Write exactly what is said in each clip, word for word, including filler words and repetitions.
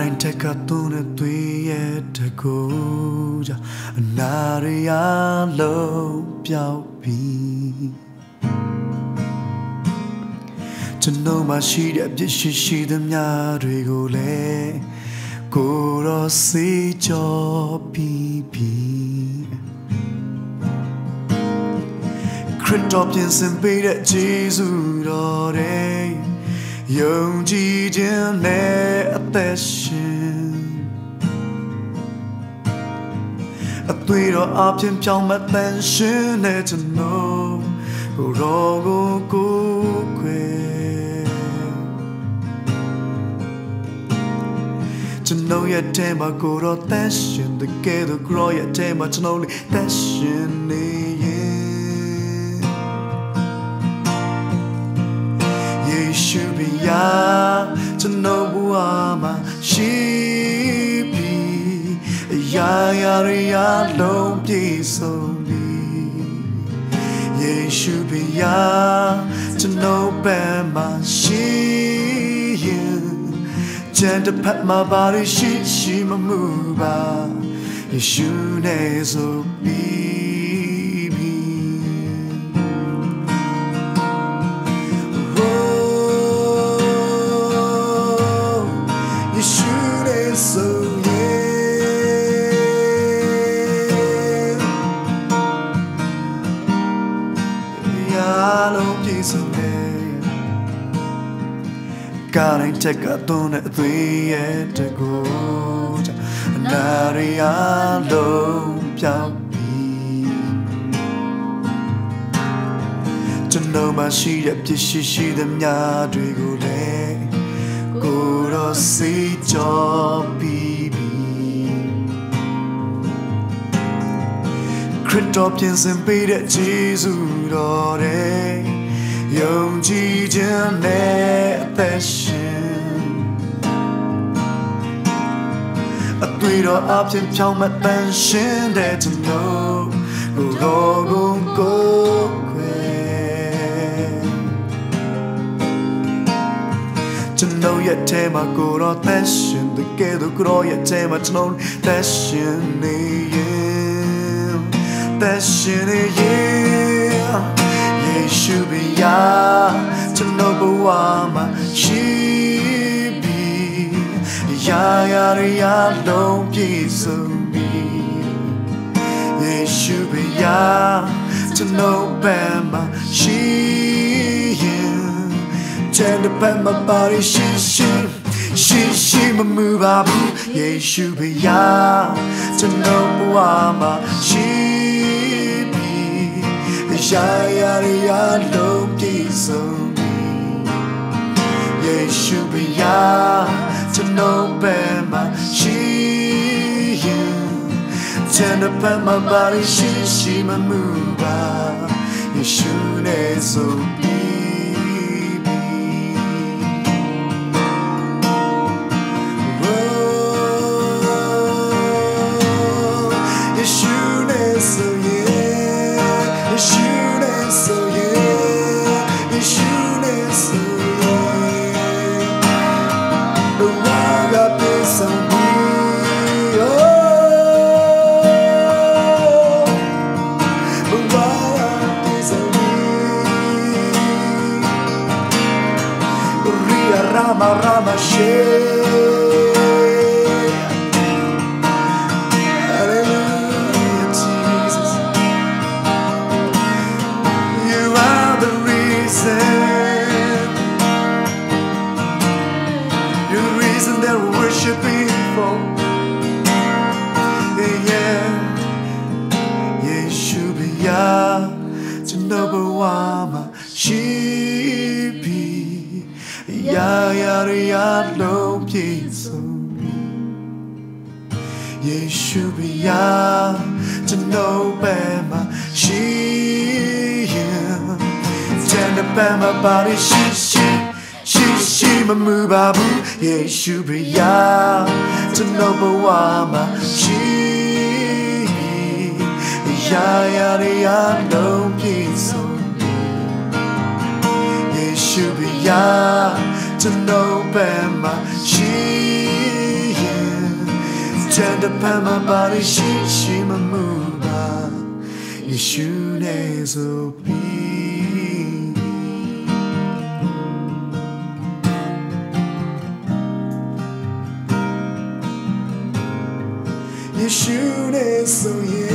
တိုင်းထက်ကသွန်းတဲ့သွေးရဲ့တကူကြအနာရရလုံးပြောက်ပြီးကျွန်တော်မှရှိတဲ့အပြစ်ရှိရှိသမျှတွေကိုလည်းကိုယ်တော်စေကြောပြီးပြီးခရစ်တော်ပြင်ဆင်ပေးတဲ့ယေရှုတော်တဲ့ယုံကြည်ခြင်းနဲ့အသက်ရှင်အသွေးတော်အပြင်ပြောင်းမတန်ရှင်တဲ့ကျွန်တော်ကိုယ်တော်ကိုကိုယ်ခွေကျွန်တော်ရဲ့တဲမှာကိုယ်တော်သက်ရှင်တကယ်တော့ကိုယ်ရဲ့တဲမှာကျွန်တော်လေးသက်ရှင်နေယေရှုဘုရားကျွန်တော်ဘဝမှာရှိပြီးအရာရာရလုံးပြည့်စုံပြီးယေရှုဘုရားကျွန်တော်ဘက်မှာရှိရင်ကျန်တဲ့ဖက်မှာပါရရှိရှိမမှုပါယေရှုနဲ့ဆိုပြီးကားတိုင်းထက်ကသွန်းတဲ့အသွေးရဲ့တကူကြအနာရရလုံးပြောက်ပြီးကျွန်တော်မှရှိတဲ့ပြစ်ရှိရှိသမျှတွေကိုလည်းကိုယ်တော်စေကြောပြီးပြီးခရစ်တော်ပြင်ဆင်ပေးတဲ့ယေရှုတော်တဲ့ယုံကြည်ခြင်းနဲ့အသက်ရှင်အသွေးတော်အပြင်ပြောင်းမတန်ရှင်တဲ့ကျွန်တော်ကိုယ်တော်ကိုကိုယ်ခွေကျွန်တော်ရဲ့တဲမှာကိုယ်တော်သက်ရှင်တကယ်တော့ကိုယ်တော်ရဲ့တဲမှာကျွန်တော်သက်ရှင်နေရင်သက်ရှင်နေရင်ယေရှုဘုရားကျွန်တော်ဘဝမှာရှိပြီးရာရာရလုံးပြည့်စုံပြီးယေရှုဘုရားကျွန်တော်ဘက်မှာရှိရင်ကျန်တဲ့ဘက်မှာပါရရှိရှိရှိရှိမမှုပါဘူးယေရှုဘုရားကျွန်တော်ဘဝမှာရှိရာရာရလုံးပြည့်စုံယေရှုဘုရားကျွန်တော်ဘက်မှာရှိရင်ကျန်တဲ့ဘက်မှာပါရရှိရှိမမှုပါယေရှုနဲ့ဆိုပြီးယေရှုနဲ့ဆိုRama Rama She Hallelujah Jesus You are the reason You're the reason that we're worshiping for Yeah Yeshu B'ya Janobawama Sheရာရာရလုံးပြည့်စုံယေရှုဘုရားကျွန်တော်ဘက်မှာရှိရင်ကျန်တဲ့ဘက်မှာပါရရှိရှိရှိရှိမမှုပါဘူးယေရှုဘုရားကျွန်တော်ဘဝမှာရှိရာရာရလုံးပြည့်စုံယေရှုဘုရားကျွန်တော်ဘက်မှာရှိရ chant the pama body she she mamuba Yeshu ne so be Yeshu ne so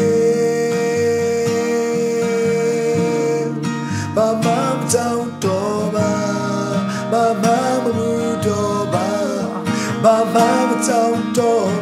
yeah Mama down doba Mama mamu doba Mama down doba